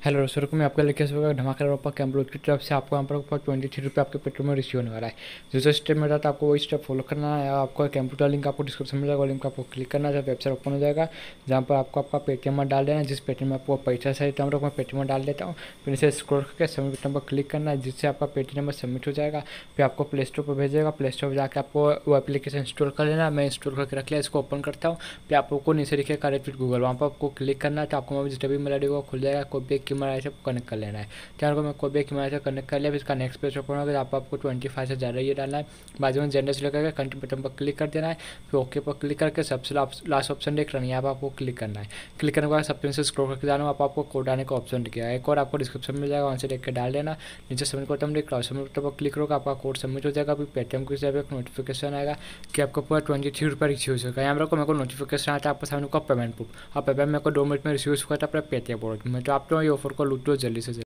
Hello दोस्तों को मैं आपका लेके आऊँगा धमाकेदार ऑफर कैम्पलोड की तरफ से आपको यहाँ पर 23 रुपये आपके पेट्रोल में रिसीव होने वाला है। जो स्टेप में रहता है आपको वही स्टेप फॉलो करना है। आपको कंप्यूटर लिंक आपको डिस्क्रिप्शन में जाएगा, लिंक आपको क्लिक करना है, वेबसाइट ओपन हो जाएगा जहाँ पर आपको आपका पेटीएम में डाल देना है। जिस पेटीएम में आपको पैसा चाहिए तो मैं पेटीएम में डाल देता हूँ। फिर इसे स्क्रॉल करके सबमिट बटन पर क्लिक करना है जिससे आपका पेटीएम नंबर सबमिट हो जाएगा। फिर आपको प्ले स्टोर पर भेजेगा, प्ले स्टोर पर जाकर आपको वो एप्लीकेशन इंस्टॉल कर लेना। मैं इंस्टॉल करके रख लिया, इसको ओपन करता हूँ। फिर आपको नीचे दिखेगा कनेक्ट विद गूगल, वहाँ पर आपको क्लिक करना है तो आपको जितना भी मेल आई डी वो खुल जाएगा। कोई भी एक ईमेल आई डी से कनेक्ट कर लेना है। चैनल को मैं कोई भी एक ईमेल से कनेक्ट कर लिया। फिर इसका नेक्स्ट पेज ओपन होगा, आपको 25 से ज़्यादा ये डालना है। बाजू में जेंडर से लेकर कंट्री बटन पर क्लिक कर देना है। फिर ओके पर क्लिक करके सबसे लास्ट ऑप्शन देख रहे हैं, यहाँ पर आपको क्लिक करना है। क्लिक करने के बाद सबसे से स्क्रॉल करके जाना, आपको कोड डालने का ऑप्शन दिखेगा। एक और आपको डिस्क्रिप्शन मिल जाएगा, वहाँ से देख के डाल देना। नीचे सबमिट बटन देख रहा हूँ, सबमिट बटन पर क्लिक करोगे आपका कोड सबमिट हो जाएगा। फिर पेटीएम की जब एक नोटिफिकेशन आएगा कि आपको पूरा 23 रुपये रिसीव हो जाएगा। यहाँ पर मेरे को नोटिफिकेशन आता है आपके सामने को पेमेंट प्रूफ। और पेमेंट मेरे को 2 मिनट में रिसीव हुआ था अपना पेटीएम बोर्ड में। तो आप लोग ये ऑफर को लूटो जल्दी से।